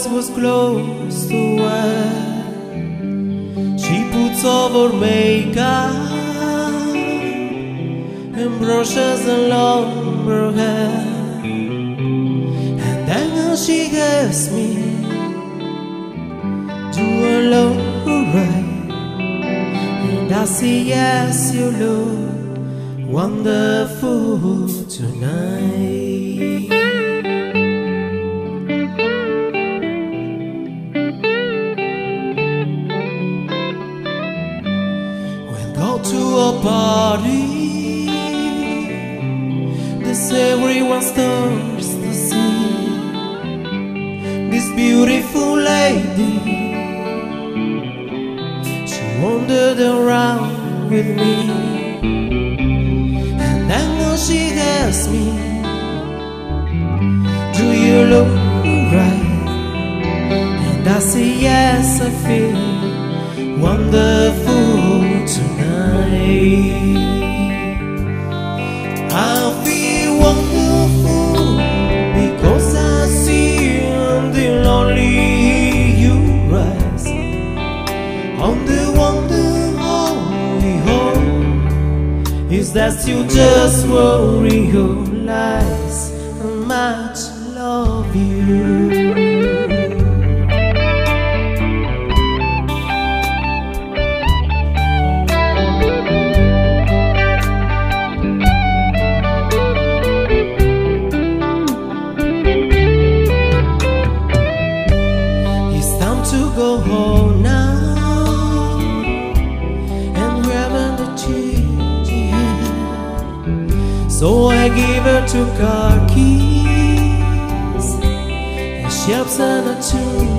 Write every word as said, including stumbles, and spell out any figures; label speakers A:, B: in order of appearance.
A: voice was close to where she puts over makeup and brushes along her hair, and then she asks me to allow her right, and I say yes, you look wonderful tonight. We'll go to a party, this everyone starts to see this beautiful lady. She wandered around with me, she asked me, do you look right? And I say yes, I feel wonderful tonight. I feel wonderful because I see on the lonely you rise, on the wonder is that you just won't realize how much I love you. It's time to go home now. So I give her two car keys and she helps her to